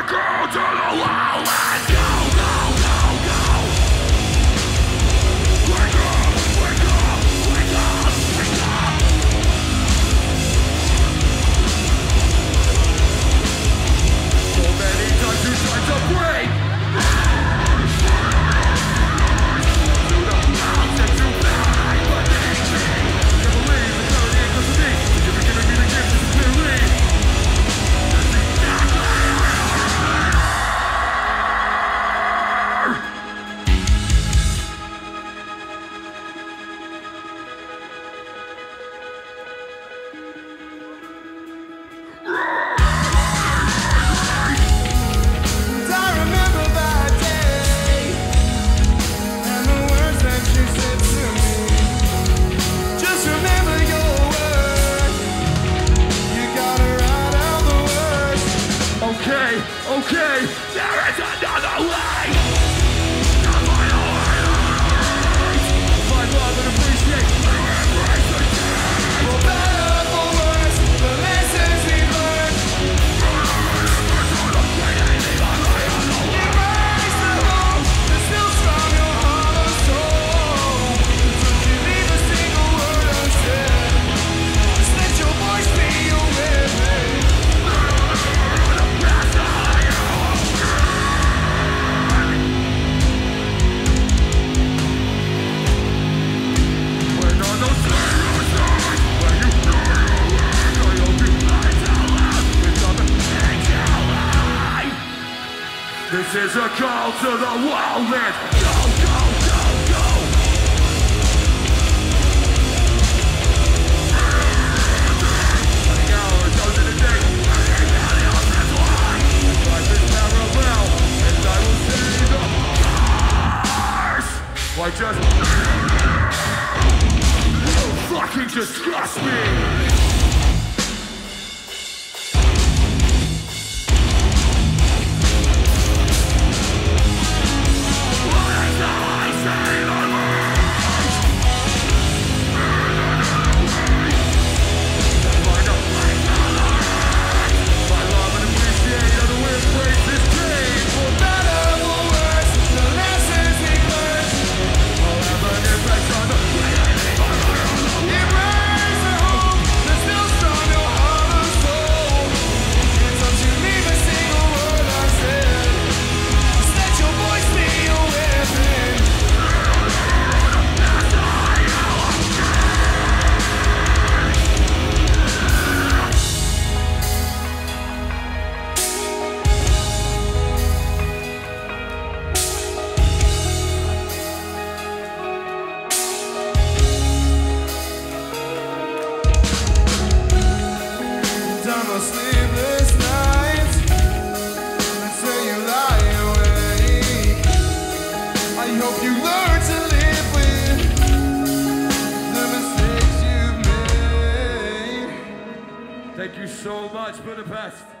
circle to the wall and go, go, go, go. Wake up, wake up, wake up, wake up. So many times you tried to break to the mountain to fly, but they can't believe it's not the end of me. You've been giving me the gift to believe. Okay, there is another way. Find love and appreciate and embrace the day. For better, for worse, the lessons we learned. Embrace the hope that's still strong, your heart and soul. Don't you leave a single word unsaid. Just let your voice be your weapon. This is a call to the wildland. Go, go, go, go. Hours, hours in a day. Life is parallel, and I will see the stars. Why just you fucking disgust me. Sleepless nights until you lie awake. I hope you learn to live with the mistakes you've made. Thank you so much, Budapest.